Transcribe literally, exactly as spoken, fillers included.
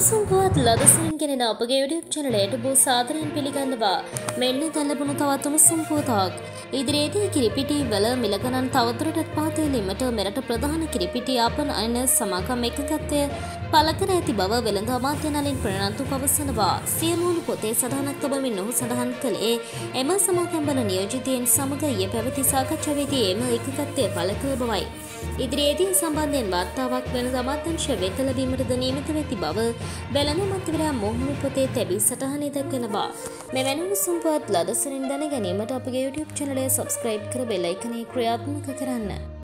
උණුසුම් පුවත් ලදසින් ගෙනෙන අපගේ YouTube channel බෝ සාදරයෙන් පිළිගන්නවා. මෙන්න දැන් ලැබුණු තවත් උණුසුම් පුවතක්. ඉදිරියේදී කිරිපිටි වල මිල ගණන් තවදුරටත් පහතලීමට මෙරට ප්‍රධාන කිරිපිටි යාපන අයන සමාගම් එකඟත්වය පළ කර ඇති බව වෙළඳ අමාත්‍ය නලින් ප්‍රනාන්දු පවසනවා. සියලුම පොතේ සටහනක් තබමින් ඔහු සඳහන් කළේ එම සමාගම් වල නියෝජිතයින් සමග ඊයේ පැවති සාකච්ඡාවේදී එම එකඟත්වය පළ කළ බවයි. ඉදිරියේදී සම්බන්ධයෙන් වාර්තාවක් වෙළඳ අමාත්‍යාංශය වෙත ලැබීමටද නියමිත වෙති බව වෙළඳ අමාත්‍යවරයා මොහොමඩ් පොතේ තැබී සටහනේ දක්වනවා. මෙවැනි උණුසුම් පුවත් ලදසරින් දැන ගැනීමට අපගේ YouTube channel එක subscribe කර බෙල් අයිකනේ ක්‍රියාත්මක කරන්න.